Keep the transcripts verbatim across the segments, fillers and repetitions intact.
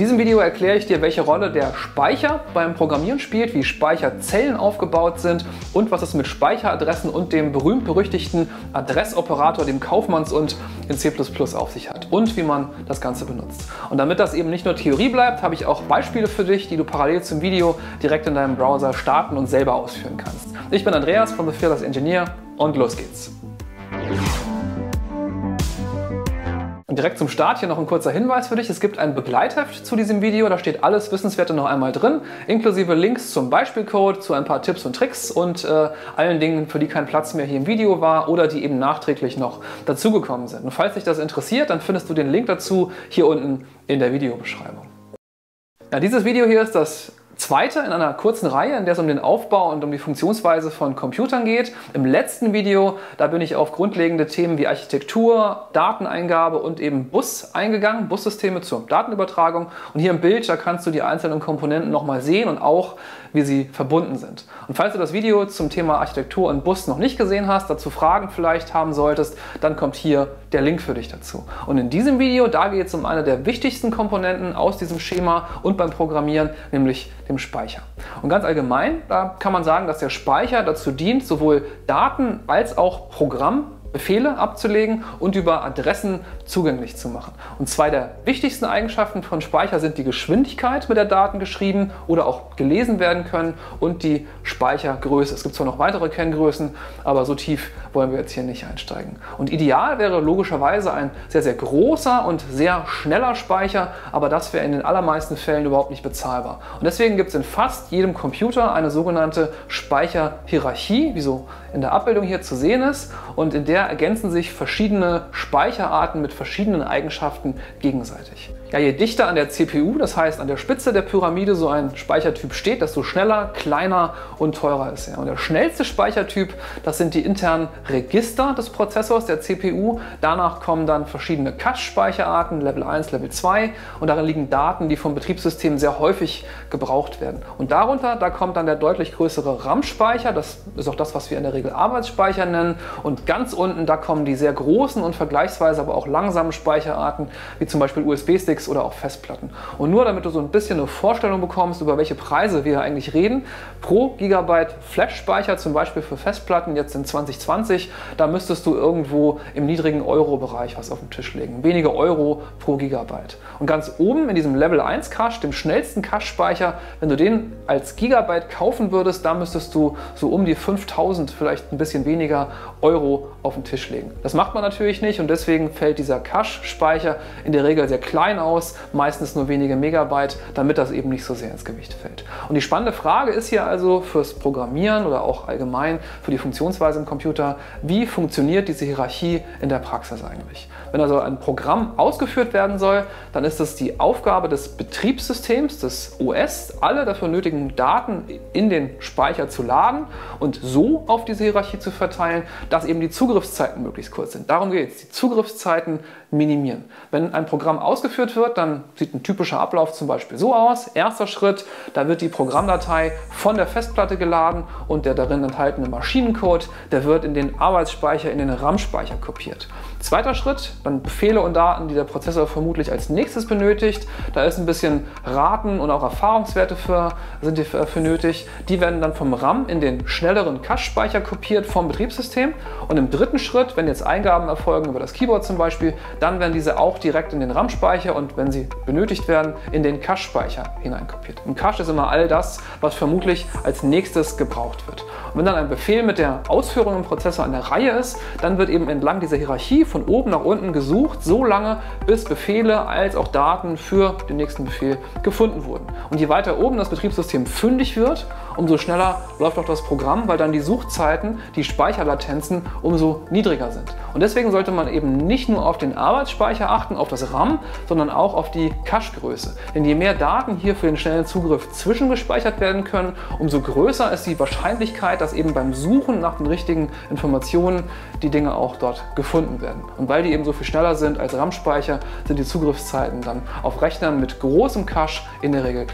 diesem Video erkläre ich dir, welche Rolle der Speicher beim Programmieren spielt, wie Speicherzellen aufgebaut sind und was es mit Speicheradressen und dem berühmt-berüchtigten Adressoperator, dem Kaufmanns- und in C plus plus auf sich hat und wie man das Ganze benutzt. Und damit das eben nicht nur Theorie bleibt, habe ich auch Beispiele für dich, die du parallel zum Video direkt in deinem Browser starten und selber ausführen kannst. Ich bin Andreas von The Fearless Engineer und los geht's. Und direkt zum Start hier noch ein kurzer Hinweis für dich. Es gibt ein Begleitheft zu diesem Video, da steht alles Wissenswerte noch einmal drin, inklusive Links zum Beispielcode, zu ein paar Tipps und Tricks und äh, allen Dingen, für die kein Platz mehr hier im Video war oder die eben nachträglich noch dazugekommen sind. Und falls dich das interessiert, dann findest du den Link dazu hier unten in der Videobeschreibung. Ja, dieses Video hier ist das zweite in einer kurzen Reihe, in der es um den Aufbau und um die Funktionsweise von Computern geht. Im letzten Video, da bin ich auf grundlegende Themen wie Architektur, Dateneingabe und eben Bus eingegangen, Bussysteme zur Datenübertragung. Und hier im Bild, da kannst du die einzelnen Komponenten nochmal sehen und auch, wie sie verbunden sind. Und falls du das Video zum Thema Architektur und Bus noch nicht gesehen hast, dazu Fragen vielleicht haben solltest, dann kommt hier der Link für dich dazu. Und in diesem Video, da geht es um eine der wichtigsten Komponenten aus diesem Schema und beim Programmieren, nämlich dem Speicher. Und ganz allgemein, da kann man sagen, dass der Speicher dazu dient, sowohl Daten als auch Programm Befehle abzulegen und über Adressen zugänglich zu machen. Und zwei der wichtigsten Eigenschaften von Speicher sind die Geschwindigkeit, mit der Daten geschrieben oder auch gelesen werden können, und die Speichergröße. Es gibt zwar noch weitere Kenngrößen, aber so tief wollen wir jetzt hier nicht einsteigen. Und ideal wäre logischerweise ein sehr, sehr großer und sehr schneller Speicher, aber das wäre in den allermeisten Fällen überhaupt nicht bezahlbar. Und deswegen gibt es in fast jedem Computer eine sogenannte Speicherhierarchie, wie so in der Abbildung hier zu sehen ist, und in der ergänzen sich verschiedene Speicherarten mit verschiedenen Eigenschaften gegenseitig. Ja, je dichter an der C P U, das heißt an der Spitze der Pyramide, so ein Speichertyp steht, desto schneller, kleiner und teurer ist er. Und der schnellste Speichertyp, das sind die internen Register des Prozessors, der C P U. Danach kommen dann verschiedene Cache-Speicherarten, Level eins, Level zwei, und darin liegen Daten, die vom Betriebssystem sehr häufig gebraucht werden. Und darunter, da kommt dann der deutlich größere RAM-Speicher, das ist auch das, was wir in der Regel Arbeitsspeicher nennen. Und ganz unten, da kommen die sehr großen und vergleichsweise aber auch langsamen Speicherarten, wie zum Beispiel U S B-Sticks oder auch Festplatten. Und nur damit du so ein bisschen eine Vorstellung bekommst, über welche Preise wir eigentlich reden, pro Gigabyte Flash-Speicher, zum Beispiel für Festplatten, jetzt in zwanzig zwanzig, da müsstest du irgendwo im niedrigen Euro-Bereich was auf den Tisch legen. Wenige Euro pro Gigabyte. Und ganz oben in diesem Level eins Cache, dem schnellsten Cache-Speicher, wenn du den als Gigabyte kaufen würdest, da müsstest du so um die fünftausend, vielleicht ein bisschen weniger Euro auf den Tisch legen. Das macht man natürlich nicht, und deswegen fällt dieser Cache-Speicher in der Regel sehr klein aus, meistens nur wenige Megabyte, damit das eben nicht so sehr ins Gewicht fällt. Und die spannende Frage ist hier also fürs Programmieren oder auch allgemein für die Funktionsweise im Computer: Wie funktioniert diese Hierarchie in der Praxis eigentlich? Wenn also ein Programm ausgeführt werden soll, dann ist es die Aufgabe des Betriebssystems, des O S, alle dafür nötigen Daten in den Speicher zu laden und so auf diese Hierarchie zu verteilen, dass eben die Zugriffszeiten möglichst kurz sind. Darum geht es, die Zugriffszeiten minimieren. Wenn ein Programm ausgeführt wird, dann sieht ein typischer Ablauf zum Beispiel so aus. Erster Schritt, da wird die Programmdatei von der Festplatte geladen und der darin enthaltene Maschinencode, der wird in den Arbeitsspeicher, in den RAM-Speicher kopiert. Zweiter Schritt, dann Befehle und Daten, die der Prozessor vermutlich als nächstes benötigt. Da ist ein bisschen Raten und auch Erfahrungswerte für, sind die für, für nötig. Die werden dann vom RAM in den schnelleren Cache-Speicher kopiert vom Betriebssystem. Und im dritten Schritt, wenn jetzt Eingaben erfolgen über das Keyboard zum Beispiel, dann werden diese auch direkt in den RAM-Speicher und, wenn sie benötigt werden, in den Cache-Speicher hineinkopiert. Im Cache ist immer all das, was vermutlich als nächstes gebraucht wird. Und wenn dann ein Befehl mit der Ausführung im Prozessor an der Reihe ist, dann wird eben entlang dieser Hierarchie von oben nach unten gesucht, so lange, bis Befehle als auch Daten für den nächsten Befehl gefunden wurden. Und je weiter oben das Betriebssystem fündig wird, umso schneller läuft auch das Programm, weil dann die Suchzeiten, die Speicherlatenzen umso niedriger sind. Und deswegen sollte man eben nicht nur auf den Arbeitsspeicher achten, auf das RAM, sondern auch auf die Cache-Größe. Denn je mehr Daten hier für den schnellen Zugriff zwischengespeichert werden können, umso größer ist die Wahrscheinlichkeit, dass eben beim Suchen nach den richtigen Informationen die Dinge auch dort gefunden werden. Und weil die eben so viel schneller sind als RAM-Speicher, sind die Zugriffszeiten dann auf Rechnern mit großem Cache in der Regel kleiner.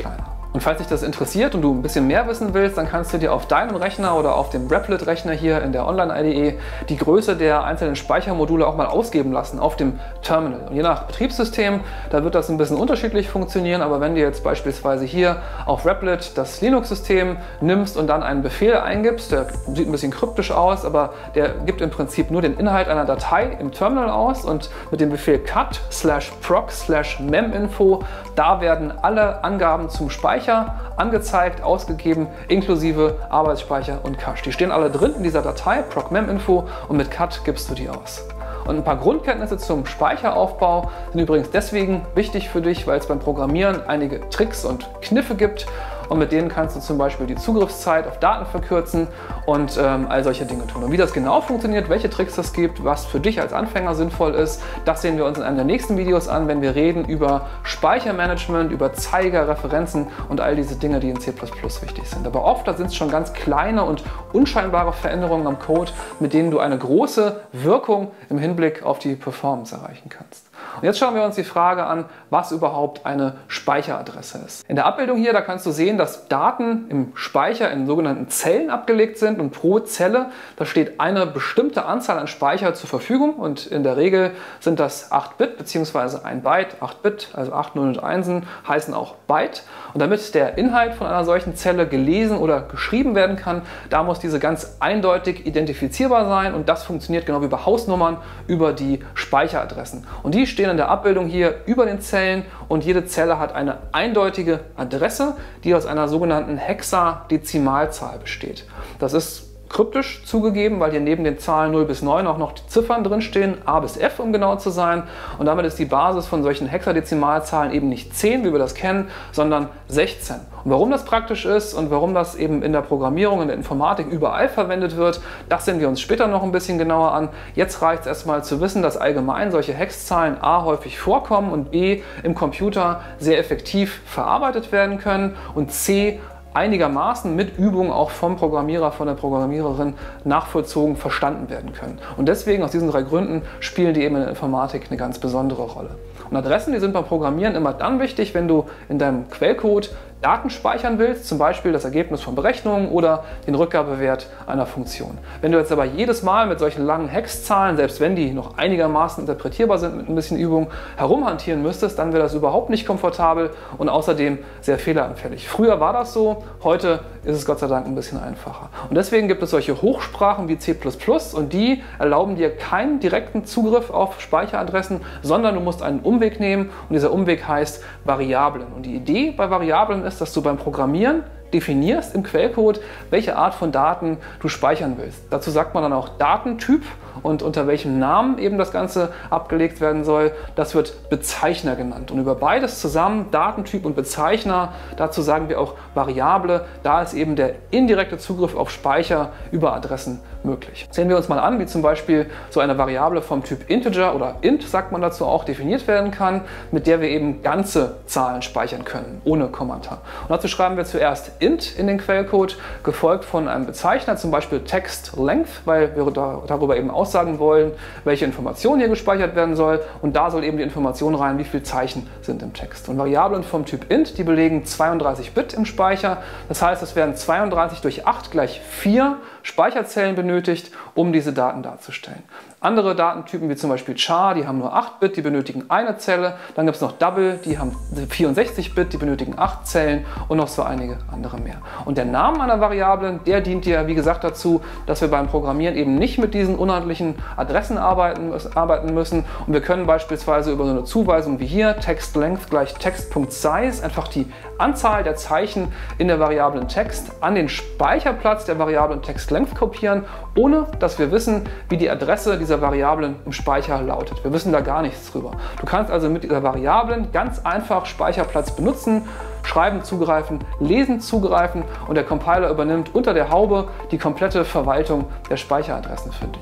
Und falls dich das interessiert und du ein bisschen mehr wissen willst, dann kannst du dir auf deinem Rechner oder auf dem Replit-Rechner hier in der Online-I D E die Größe der einzelnen Speichermodule auch mal ausgeben lassen auf dem Terminal. Und je nach Betriebssystem, da wird das ein bisschen unterschiedlich funktionieren, aber wenn du jetzt beispielsweise hier auf Replit das Linux-System nimmst und dann einen Befehl eingibst, der sieht ein bisschen kryptisch aus, aber der gibt im Prinzip nur den Inhalt einer Datei im Terminal aus, und mit dem Befehl cat slash proc slash meminfo, da werden alle Angaben zum Speicher angezeigt, ausgegeben, inklusive Arbeitsspeicher und Cache. Die stehen alle drin in dieser Datei proc meminfo, und mit cat gibst du die aus. Und ein paar Grundkenntnisse zum Speicheraufbau sind übrigens deswegen wichtig für dich, weil es beim Programmieren einige Tricks und Kniffe gibt. Und mit denen kannst du zum Beispiel die Zugriffszeit auf Daten verkürzen und ähm, all solche Dinge tun. Und wie das genau funktioniert, welche Tricks es gibt, was für dich als Anfänger sinnvoll ist, das sehen wir uns in einem der nächsten Videos an, wenn wir reden über Speichermanagement, über Zeiger, Referenzen und all diese Dinge, die in C plus plus wichtig sind. Aber oft sind es schon ganz kleine und unscheinbare Veränderungen am Code, mit denen du eine große Wirkung im Hinblick auf die Performance erreichen kannst. Und jetzt schauen wir uns die Frage an, was überhaupt eine Speicheradresse ist. In der Abbildung hier, da kannst du sehen, dass Daten im Speicher in sogenannten Zellen abgelegt sind, und pro Zelle, da steht eine bestimmte Anzahl an Speicher zur Verfügung, und in der Regel sind das acht Bit bzw. ein Byte. acht Bit, also acht Nullen und Einsen, heißen auch Byte. Und damit der Inhalt von einer solchen Zelle gelesen oder geschrieben werden kann, da muss diese ganz eindeutig identifizierbar sein, und das funktioniert genau wie bei Hausnummern über die Speicheradressen. Und die stehen in der Abbildung hier über den Zellen, und jede Zelle hat eine eindeutige Adresse, die aus einer sogenannten Hexadezimalzahl besteht. Das ist kryptisch zugegeben, weil hier neben den Zahlen null bis neun auch noch die Ziffern drin stehen, A bis F, um genau zu sein. Und damit ist die Basis von solchen Hexadezimalzahlen eben nicht zehn, wie wir das kennen, sondern sechzehn. Und warum das praktisch ist und warum das eben in der Programmierung, in der Informatik überall verwendet wird, das sehen wir uns später noch ein bisschen genauer an. Jetzt reicht es erstmal zu wissen, dass allgemein solche Hexzahlen A häufig vorkommen und B im Computer sehr effektiv verarbeitet werden können und C einigermaßen mit Übung auch vom Programmierer, von der Programmiererin nachvollzogen verstanden werden können. Und deswegen, aus diesen drei Gründen, spielen die eben in der Informatik eine ganz besondere Rolle. Und Adressen, die sind beim Programmieren immer dann wichtig, wenn du in deinem Quellcode Daten speichern willst, zum Beispiel das Ergebnis von Berechnungen oder den Rückgabewert einer Funktion. Wenn du jetzt aber jedes Mal mit solchen langen Hexzahlen, selbst wenn die noch einigermaßen interpretierbar sind mit ein bisschen Übung, herumhantieren müsstest, dann wäre das überhaupt nicht komfortabel und außerdem sehr fehleranfällig. Früher war das so, heute ist es Gott sei Dank ein bisschen einfacher. Und deswegen gibt es solche Hochsprachen wie C plus plus, und die erlauben dir keinen direkten Zugriff auf Speicheradressen, sondern du musst einen Umweg nehmen, und dieser Umweg heißt Variablen. Und die Idee bei Variablen ist, dass du beim Programmieren definierst im Quellcode, welche Art von Daten du speichern willst. Dazu sagt man dann auch Datentyp, und unter welchem Namen eben das Ganze abgelegt werden soll, das wird Bezeichner genannt. Und über beides zusammen, Datentyp und Bezeichner, dazu sagen wir auch Variable, da ist eben der indirekte Zugriff auf Speicher über Adressen möglich. Sehen wir uns mal an, wie zum Beispiel so eine Variable vom Typ Integer oder Int, sagt man dazu auch, definiert werden kann, mit der wir eben ganze Zahlen speichern können, ohne Kommentar. Und dazu schreiben wir zuerst Int in den Quellcode, gefolgt von einem Bezeichner, zum Beispiel TextLength, weil wir da, darüber eben aussagen wollen, welche Information hier gespeichert werden soll, und da soll eben die Information rein, wie viele Zeichen sind im Text. Und Variablen vom Typ Int, die belegen zweiunddreißig Bit im Speicher, das heißt, es werden zweiunddreißig durch acht gleich vier Speicherzellen benötigt, um diese Daten darzustellen. Andere Datentypen wie zum Beispiel char, die haben nur acht Bit, die benötigen eine Zelle. Dann gibt es noch double, die haben vierundsechzig Bit, die benötigen acht Zellen, und noch so einige andere mehr. Und der Name einer Variablen, der dient dir, wie gesagt, dazu, dass wir beim Programmieren eben nicht mit diesen unordentlichen Adressen arbeiten, arbeiten müssen. Und wir können beispielsweise über so eine Zuweisung wie hier, TextLength gleich Text.size, einfach die Anzahl der Zeichen in der Variablen Text an den Speicherplatz der Variablen TextLength kopieren, ohne dass wir wissen, wie die Adresse dieser Variablen im Speicher lautet. Wir wissen da gar nichts drüber. Du kannst also mit dieser Variablen ganz einfach Speicherplatz benutzen, schreiben zugreifen, lesen zugreifen, und der Compiler übernimmt unter der Haube die komplette Verwaltung der Speicheradressen für dich.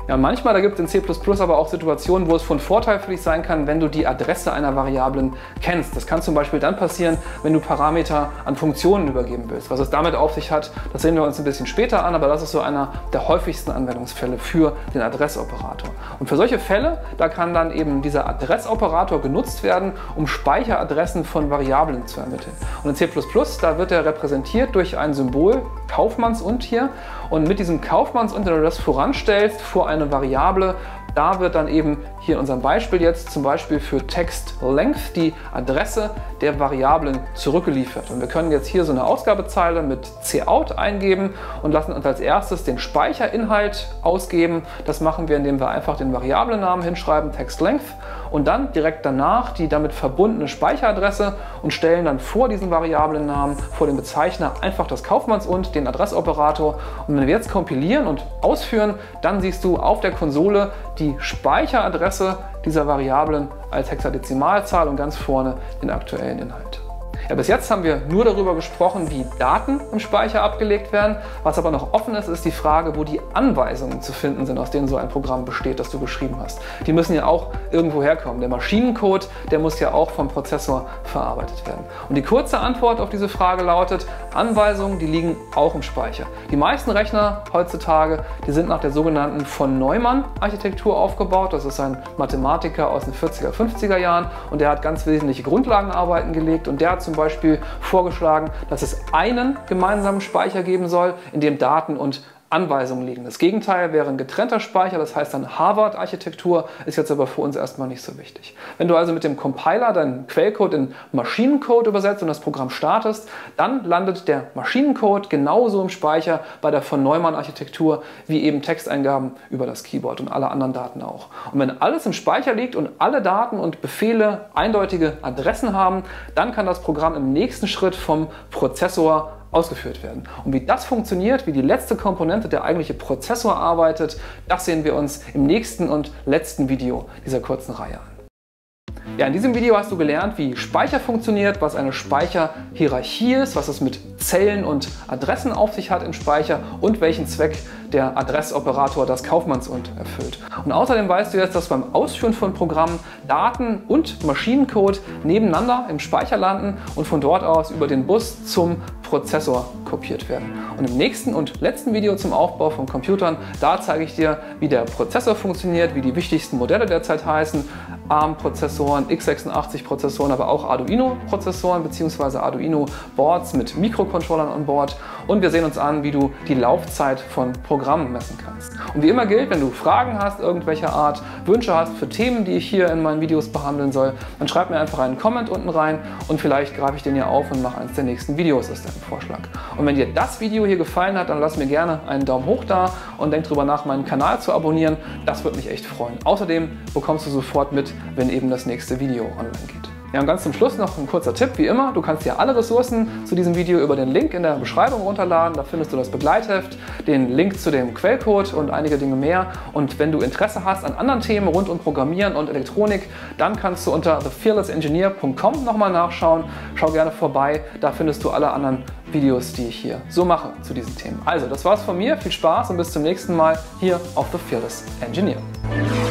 Ja, manchmal, da gibt es in C plus plus aber auch Situationen, wo es von Vorteil für dich sein kann, wenn du die Adresse einer Variablen kennst. Das kann zum Beispiel dann passieren, wenn du Parameter an Funktionen übergeben willst. Was es damit auf sich hat, das sehen wir uns ein bisschen später an, aber das ist so einer der häufigsten Anwendungsfälle für den Adressoperator. Und für solche Fälle, da kann dann eben dieser Adressoperator genutzt werden, um Speicheradressen von Variablen zu ermitteln. Und in C plus plus, da wird er repräsentiert durch ein Symbol, Kaufmanns-und hier. Und mit diesem Kaufmanns-und, wenn du das voranstellst vor eine Variable, da wird dann eben hier in unserem Beispiel jetzt zum Beispiel für Text-Length die Adresse der Variablen zurückgeliefert. Und wir können jetzt hier so eine Ausgabezeile mit cout eingeben und lassen uns als erstes den Speicherinhalt ausgeben. Das machen wir, indem wir einfach den Variablennamen hinschreiben, Text-Length, und dann direkt danach die damit verbundene Speicheradresse und stellen dann vor diesen Variablennamen, vor dem Bezeichner, einfach das Kaufmanns-und, den Adressoperator. Und wenn wir jetzt kompilieren und ausführen, dann siehst du auf der Konsole die Speicheradresse dieser Variablen als Hexadezimalzahl und ganz vorne den aktuellen Inhalt. Ja, bis jetzt haben wir nur darüber gesprochen, wie Daten im Speicher abgelegt werden. Was aber noch offen ist, ist die Frage, wo die Anweisungen zu finden sind, aus denen so ein Programm besteht, das du geschrieben hast. Die müssen ja auch irgendwo herkommen. Der Maschinencode, der muss ja auch vom Prozessor verarbeitet werden. Und die kurze Antwort auf diese Frage lautet, Anweisungen, die liegen auch im Speicher. Die meisten Rechner heutzutage, die sind nach der sogenannten von Neumann-Architektur aufgebaut. Das ist ein Mathematiker aus den vierziger, fünfziger Jahren und der hat ganz wesentliche Grundlagenarbeiten gelegt und der hat zum Beispiel vorgeschlagen, dass es einen gemeinsamen Speicher geben soll, in dem Daten und Anweisungen liegen. Das Gegenteil wäre ein getrennter Speicher, das heißt dann Harvard-Architektur, ist jetzt aber für uns erstmal nicht so wichtig. Wenn du also mit dem Compiler deinen Quellcode in Maschinencode übersetzt und das Programm startest, dann landet der Maschinencode genauso im Speicher bei der von Neumann-Architektur wie eben Texteingaben über das Keyboard und alle anderen Daten auch. Und wenn alles im Speicher liegt und alle Daten und Befehle eindeutige Adressen haben, dann kann das Programm im nächsten Schritt vom Prozessor ausgeführt werden. Und wie das funktioniert, wie die letzte Komponente, der eigentliche Prozessor arbeitet, das sehen wir uns im nächsten und letzten Video dieser kurzen Reihe an. Ja, in diesem Video hast du gelernt, wie Speicher funktioniert, was eine Speicherhierarchie ist, was es mit Zellen und Adressen auf sich hat im Speicher und welchen Zweck der Adressoperator das Kaufmanns-und erfüllt. Und außerdem weißt du jetzt, dass beim Ausführen von Programmen Daten und Maschinencode nebeneinander im Speicher landen und von dort aus über den Bus zum Prozessor kopiert werden. Und im nächsten und letzten Video zum Aufbau von Computern, da zeige ich dir, wie der Prozessor funktioniert, wie die wichtigsten Modelle derzeit heißen, ARM-Prozessoren, x sechsundachtzig-Prozessoren, aber auch Arduino-Prozessoren bzw. Arduino-Boards mit Mikrocontrollern an Bord. Und wir sehen uns an, wie du die Laufzeit von Programmen messen kannst. Und wie immer gilt, wenn du Fragen hast, irgendwelcher Art, Wünsche hast für Themen, die ich hier in meinen Videos behandeln soll, dann schreib mir einfach einen Comment unten rein und vielleicht greife ich den hier auf und mache eines der nächsten Videos aus deinem Vorschlag. Und wenn dir das Video hier gefallen hat, dann lass mir gerne einen Daumen hoch da und denk drüber nach, meinen Kanal zu abonnieren. Das würde mich echt freuen. Außerdem bekommst du sofort mit, wenn eben das nächste Video online geht. Ja, und ganz zum Schluss noch ein kurzer Tipp, wie immer, du kannst dir alle Ressourcen zu diesem Video über den Link in der Beschreibung runterladen, da findest du das Begleitheft, den Link zu dem Quellcode und einige Dinge mehr. Und wenn du Interesse hast an anderen Themen rund um Programmieren und Elektronik, dann kannst du unter the fearless engineer punkt com nochmal nachschauen, schau gerne vorbei, da findest du alle anderen Videos, die ich hier so mache zu diesen Themen. Also, das war's von mir, viel Spaß und bis zum nächsten Mal hier auf The Fearless Engineer.